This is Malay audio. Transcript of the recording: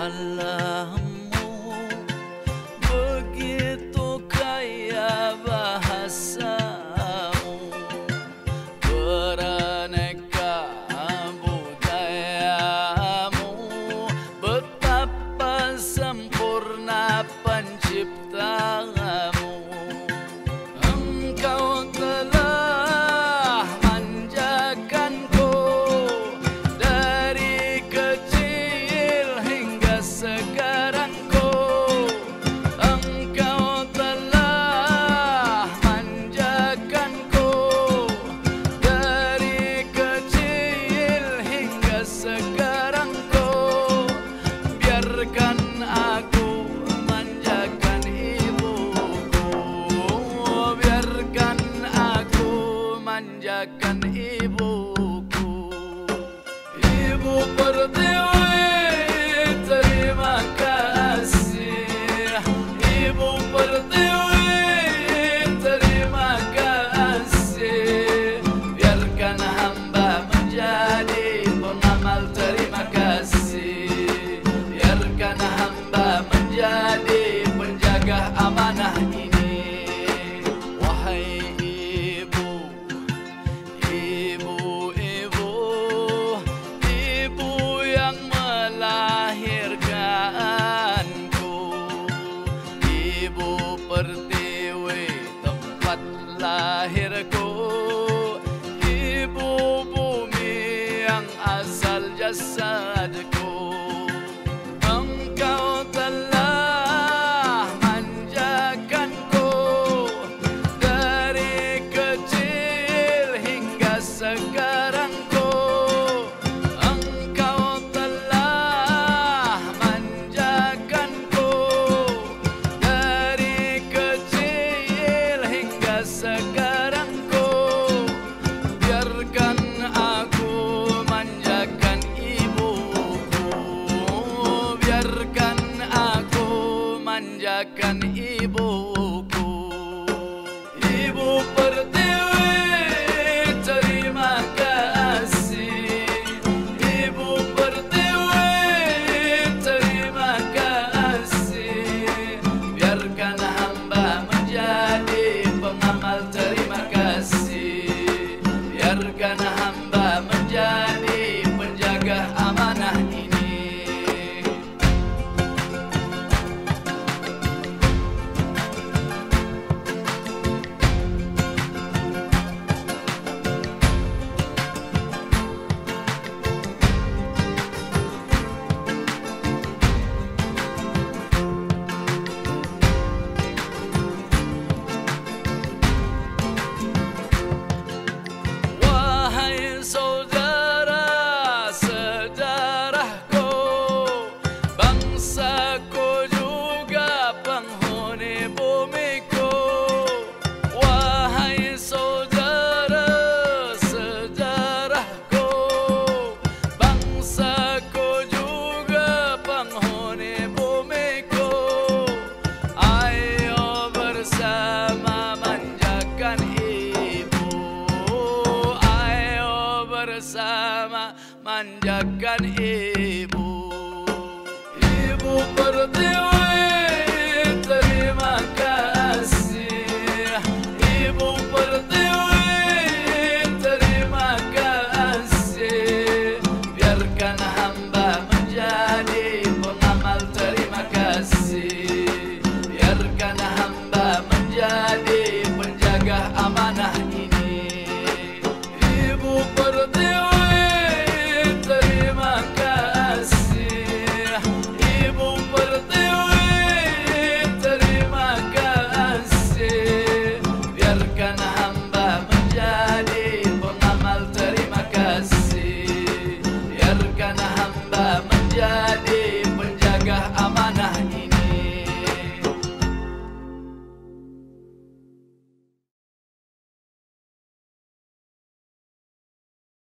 Alammu begitu kaya bahasamu, beraneka budayamu, betapa sempurna penciptamu. Engkau telah manjakanku dari kecil hingga sekarang ku. Engkau telah manjakanku dari kecil hingga sekarang ku. Biarkan aku manjakan ibuku, biarkan aku manjakan ibuku. Ibu Pertiwi, terima kasih. Ibu Pertiwi, terima kasih. Biarkan hamba menjadi pengamal terima kasih. Biarkan hamba menjadi penjaga amanah ini. Wahai ibu, ibu, ibu, ibu yang melahirkanku. Ibu Pertiwi tempat lahirku. Ibu bumi yang asal jasadku. Engkau telah manjakanku dari kecil hingga sekarang ku. Engkau telah manjakanku dari kecil hingga sekarang ku. Biarkan aku manjakan ibuku, biarkan aku manjakan